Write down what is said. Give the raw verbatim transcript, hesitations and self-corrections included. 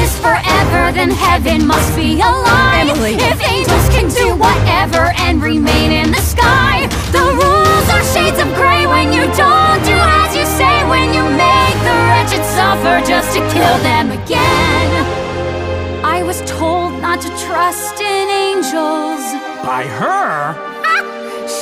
is forever, then heaven must be a lie. Emily. If angels can do whatever and remain in the sky, the rules are shades of gray when you don't do as you say, when you make the wretched suffer just to kill them again. I was told not to trust in angels. By her?